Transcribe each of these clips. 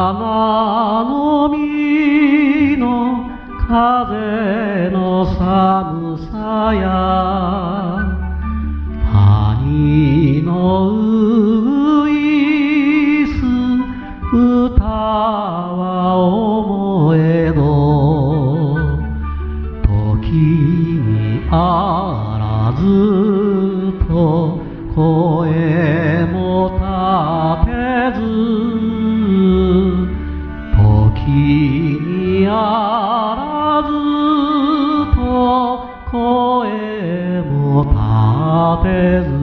花の実の風の寒さや谷のういす歌は思えど時にあらずと声も立てず時にあらずと声も立てず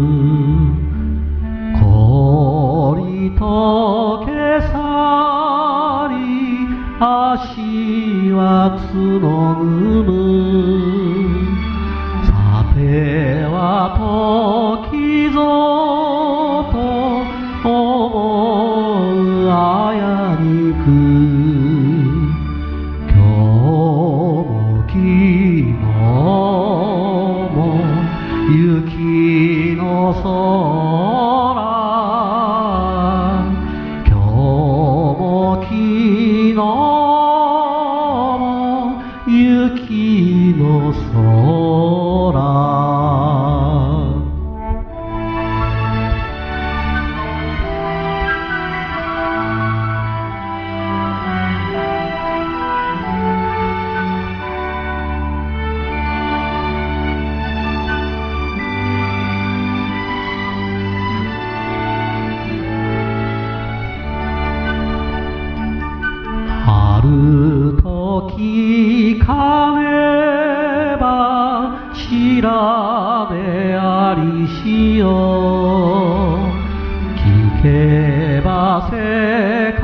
氷溶け去り足は募むさては時ぞと思うあやにく今日も昨日も雪の空今日も昨日も雪の空ある時かねば調べありしよう聞けば世